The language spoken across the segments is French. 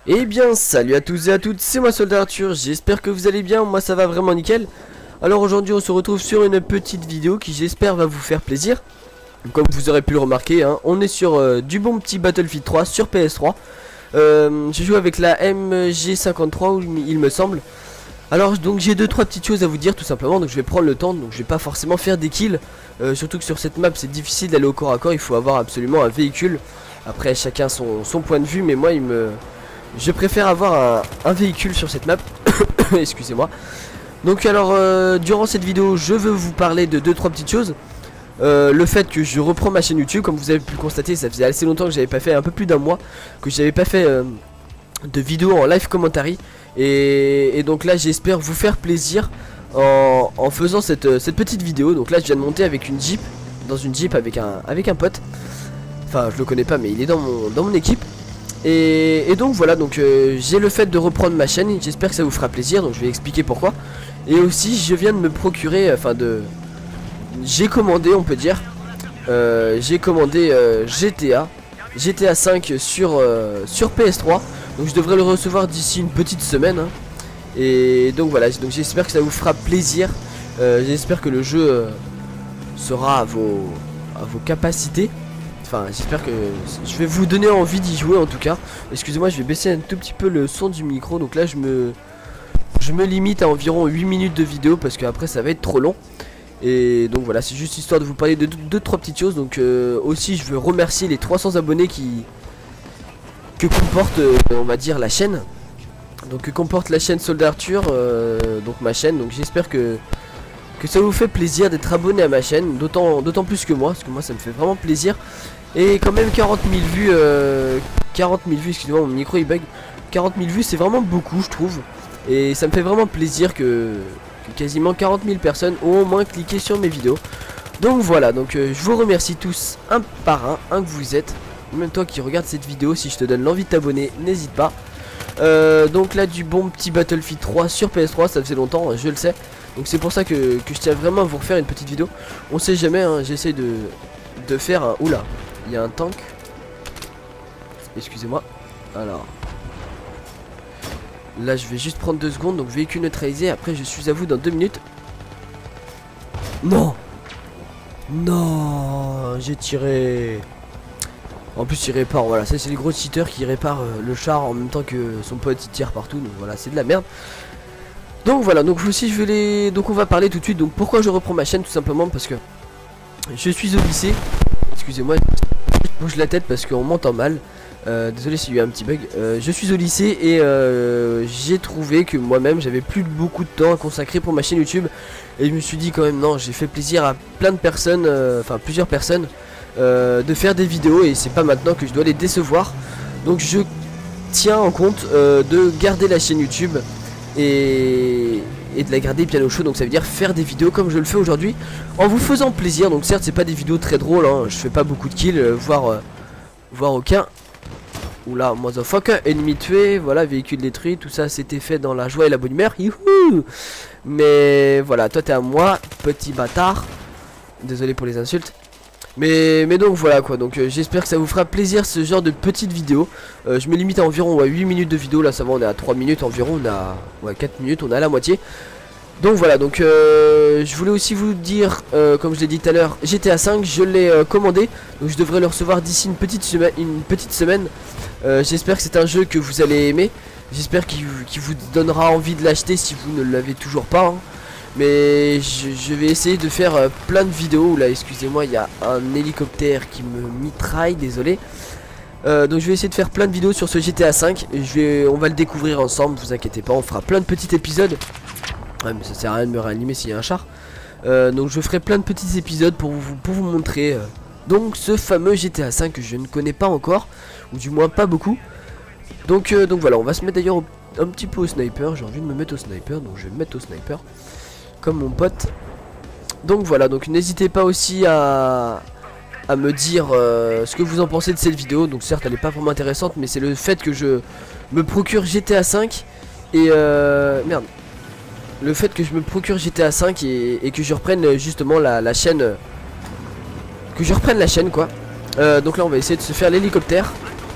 Eh bien salut à tous et à toutes, c'est moi Soldat Arthur, j'espère que vous allez bien, moi ça va vraiment nickel. Alors aujourd'hui on se retrouve sur une petite vidéo qui j'espère va vous faire plaisir. Comme vous aurez pu le remarquer, hein, on est sur du bon petit Battlefield 3 sur PS3. Je joue avec la MG53 il me semble. Alors donc j'ai 2-3 petites choses à vous dire tout simplement, donc je vais prendre le temps, donc je vais pas forcément faire des kills. Surtout que sur cette map c'est difficile d'aller au corps à corps, il faut avoir absolument un véhicule. Après chacun son point de vue, mais moi je préfère avoir un véhicule sur cette map. Excusez-moi. Donc alors durant cette vidéo je veux vous parler de 2-3 petites choses. Le fait que je reprends ma chaîne YouTube, comme vous avez pu le constater, ça faisait assez longtemps que j'avais pas fait, un peu plus d'un mois que j'avais pas fait de vidéo en live commentary. Et donc là j'espère vous faire plaisir en faisant cette petite vidéo. Donc là je viens de monter avec une Jeep, dans une Jeep avec un pote. Enfin je le connais pas mais il est dans mon équipe. Et donc voilà, donc j'ai le fait de reprendre ma chaîne, j'espère que ça vous fera plaisir, donc je vais expliquer pourquoi. Et aussi je viens de me procurer, j'ai commandé, on peut dire, j'ai commandé GTA 5 sur PS3. Donc je devrais le recevoir d'ici une petite semaine, hein. Et donc voilà, donc j'espère que ça vous fera plaisir. J'espère que le jeu sera à vos capacités. Enfin j'espère que je vais vous donner envie d'y jouer en tout cas. Excusez-moi, je vais baisser un tout petit peu le son du micro. Donc là je me limite à environ 8 minutes de vidéo parce qu'après ça va être trop long. Et donc voilà, c'est juste histoire de vous parler de 2-3 petites choses. Donc aussi je veux remercier les 300 abonnés que comporte on va dire la chaîne. Donc que comporte la chaîne Soldat Arthur, donc ma chaîne. Donc j'espère que ça vous fait plaisir d'être abonné à ma chaîne, d'autant plus que moi, parce que moi ça me fait vraiment plaisir. Et quand même 40 000 vues, 40 000 vues, excusez-moi mon micro il bug. 40 000 vues c'est vraiment beaucoup je trouve. Et ça me fait vraiment plaisir que quasiment 40 000 personnes ont au moins cliqué sur mes vidéos. Donc voilà, donc je vous remercie tous un par un que vous êtes. Même toi qui regarde cette vidéo, si je te donne l'envie de t'abonner, n'hésite pas. Donc là du bon petit Battlefield 3 sur PS3, ça faisait longtemps, je le sais. Donc c'est pour ça que je tiens vraiment à vous refaire une petite vidéo. On sait jamais, hein, j'essaie de faire un... Oula, il y a un tank. Excusez-moi. Alors là je vais juste prendre 2 secondes. Donc véhicule neutralisé, après je suis à vous dans 2 minutes. Non. Non, j'ai tiré. En plus il répare, voilà, ça c'est les gros cheaters qui réparent le char en même temps que son pote il tire partout. Donc voilà, c'est de la merde. Donc voilà, donc aussi je vais donc on va parler tout de suite. Donc pourquoi je reprends ma chaîne, tout simplement parce que je suis au lycée. Excusez-moi, je bouge la tête parce qu'on m'entend mal. Désolé s'il y a eu un petit bug. Je suis au lycée et j'ai trouvé que moi-même j'avais plus beaucoup de temps à consacrer pour ma chaîne YouTube. Et je me suis dit quand même non, j'ai fait plaisir à plein de personnes, enfin plusieurs personnes, de faire des vidéos et c'est pas maintenant que je dois les décevoir. Donc je tiens en compte de garder la chaîne YouTube et de la garder bien au chaud. Donc ça veut dire faire des vidéos comme je le fais aujourd'hui en vous faisant plaisir. Donc certes c'est pas des vidéos très drôles, hein, je fais pas beaucoup de kills, voire aucun. Oula, motherfucker, ennemi tué, voilà, véhicule détruit, tout ça c'était fait dans la joie et la bonne humeur. Youhou. Mais voilà, toi t'es à moi, petit bâtard. Désolé pour les insultes. Mais donc voilà quoi, donc j'espère que ça vous fera plaisir ce genre de petites vidéos. Je me limite à environ 8 minutes de vidéo, là ça va, on est à 3 minutes environ, on a 4 minutes, on est à la moitié. Donc voilà, donc je voulais aussi vous dire, comme je l'ai dit tout à l'heure, GTA 5 je l'ai commandé. Donc je devrais le recevoir d'ici une petite semaine. J'espère que c'est un jeu que vous allez aimer. J'espère qu'il vous donnera envie de l'acheter si vous ne l'avez toujours pas, hein. Mais je vais essayer de faire plein de vidéos. Là excusez-moi, il y a un hélicoptère qui me mitraille, désolé. Donc je vais essayer de faire plein de vidéos sur ce GTA 5. On va le découvrir ensemble, vous inquiétez pas, on fera plein de petits épisodes. Ouais mais ça sert à rien de me réanimer s'il y a un char. Donc je ferai plein de petits épisodes pour vous montrer donc ce fameux GTA 5 que je ne connais pas encore, ou du moins pas beaucoup. Donc voilà, on va se mettre d'ailleurs un petit peu au sniper. J'ai envie de me mettre au sniper, donc je vais me mettre au sniper comme mon pote. Donc voilà, donc n'hésitez pas aussi à me dire ce que vous en pensez de cette vidéo. Donc certes elle est pas vraiment intéressante, mais c'est le fait que je me procure GTA 5 et merde, le fait que je me procure GTA 5 et que je reprenne justement la chaîne, que je reprenne la chaîne quoi. Donc là on va essayer de se faire l'hélicoptère.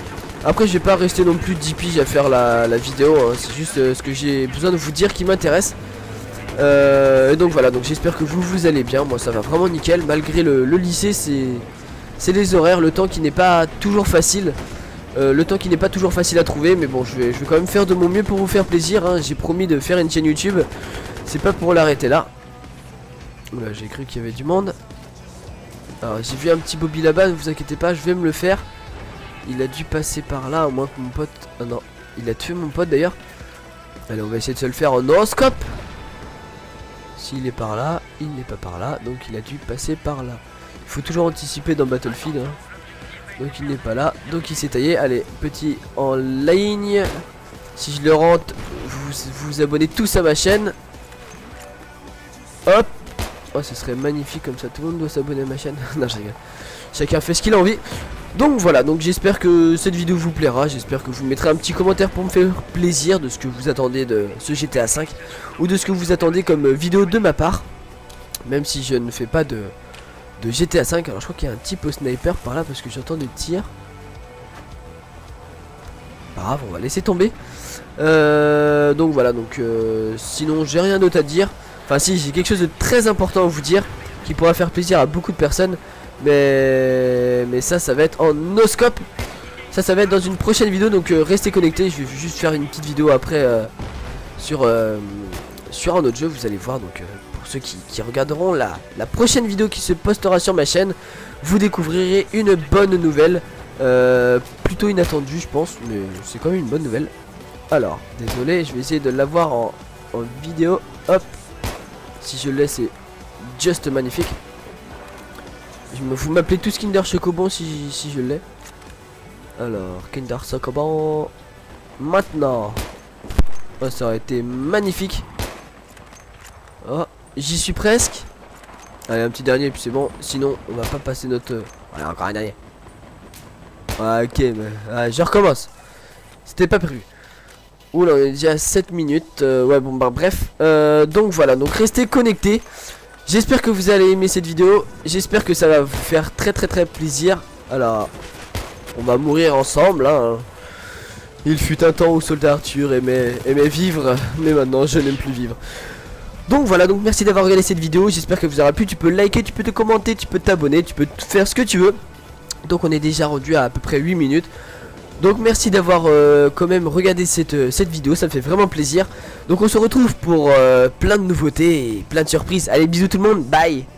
Après je vais pas rester non plus 10 piges à faire la vidéo, hein. C'est juste ce que j'ai besoin de vous dire qui m'intéresse. Donc voilà, donc j'espère que vous allez bien. Moi ça va vraiment nickel, malgré le lycée. C'est les horaires, le temps qui n'est pas toujours facile. Le temps qui n'est pas toujours facile à trouver. Mais bon, je vais quand même faire de mon mieux pour vous faire plaisir, hein. J'ai promis de faire une chaîne YouTube. C'est pas pour l'arrêter là. Oula, j'ai cru qu'il y avait du monde. Alors j'ai vu un petit Bobby là-bas, ne vous inquiétez pas, je vais me le faire. Il a dû passer par là, au moins que mon pote... Ah non, il a tué mon pote d'ailleurs. Allez, on va essayer de se le faire en no-scope. S'il est par là, il n'est pas par là, donc il a dû passer par là. Il faut toujours anticiper dans Battlefield, hein. Donc il n'est pas là, donc il s'est taillé. Allez, petit en ligne. Si je le rentre, vous abonnez tous à ma chaîne. Hop. Oh, ce serait magnifique comme ça, tout le monde doit s'abonner à ma chaîne. Non, je rigole. Chacun fait ce qu'il a envie. Donc voilà, donc j'espère que cette vidéo vous plaira. J'espère que vous mettrez un petit commentaire pour me faire plaisir de ce que vous attendez de ce GTA 5 ou de ce que vous attendez comme vidéo de ma part. Même si je ne fais pas de GTA 5. Alors je crois qu'il y a un type au sniper par là parce que j'entends des tirs. Pas grave, on va laisser tomber. Donc voilà, donc sinon j'ai rien d'autre à dire. Enfin si, j'ai quelque chose de très important à vous dire qui pourra faire plaisir à beaucoup de personnes. Mais ça va être en no-scope. Ça va être dans une prochaine vidéo. Donc restez connectés. Je vais juste faire une petite vidéo après sur un autre jeu. Vous allez voir. Donc pour ceux qui regarderont la prochaine vidéo qui se postera sur ma chaîne, vous découvrirez une bonne nouvelle. Plutôt inattendue je pense, mais c'est quand même une bonne nouvelle. Alors désolé, je vais essayer de l'avoir en vidéo. Hop. Si je le laisse, c'est juste magnifique. Vous m'appelez tous Kinder Chocobon si je l'ai. Alors, Kinder Chocobon. Maintenant. Oh, ça aurait été magnifique. Oh, j'y suis presque. Allez, un petit dernier, puis c'est bon. Sinon, on va pas passer notre... Allez, encore un dernier. Ah, ok, mais... je recommence. C'était pas prévu. Oula, on est déjà à 7 minutes. Ouais, bon, bah, bref. Donc voilà, donc restez connectés. J'espère que vous allez aimer cette vidéo. J'espère que ça va vous faire très plaisir. Alors, on va mourir ensemble, hein. Il fut un temps où Soldat Arthur aimait vivre, mais maintenant je n'aime plus vivre. Donc voilà, donc merci d'avoir regardé cette vidéo. J'espère que vous aura plu. Tu peux liker, tu peux te commenter, tu peux t'abonner, tu peux faire ce que tu veux. Donc on est déjà rendu à peu près 8 minutes. Donc merci d'avoir quand même regardé cette vidéo, ça me fait vraiment plaisir. Donc on se retrouve pour plein de nouveautés et plein de surprises. Allez, bisous tout le monde, bye.